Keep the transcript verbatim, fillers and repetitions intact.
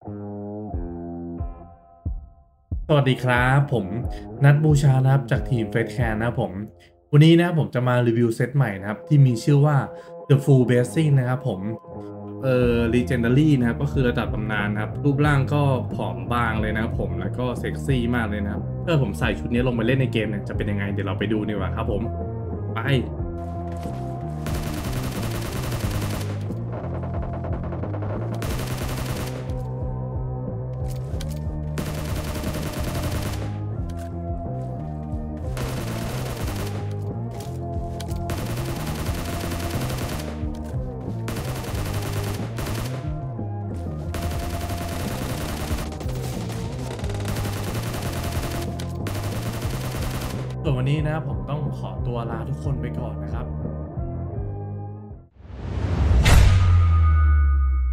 สวัสดีครับผมนัทบูชานะครับจากทีม Face Can นะครับผมวันนี้นะครับผมจะมารีวิวเซตใหม่นะครับที่มีชื่อว่า The Full Blessing นะครับผมเอ่อ Legendary นะครับก็คือระดับตำนานครับรูปร่างก็ผอมบางเลยนะครับผมแล้วก็เซ็กซี่มากเลยนะครับถ้าผมใส่ชุดนี้ลงไปเล่นในเกมเนี่ยจะเป็นยังไงเดี๋ยวเราไปดูดีกว่าครับผมไป ส่วนวันนี้นะครับผมต้องขอตัวลาทุกคนไปก่อนนะครับ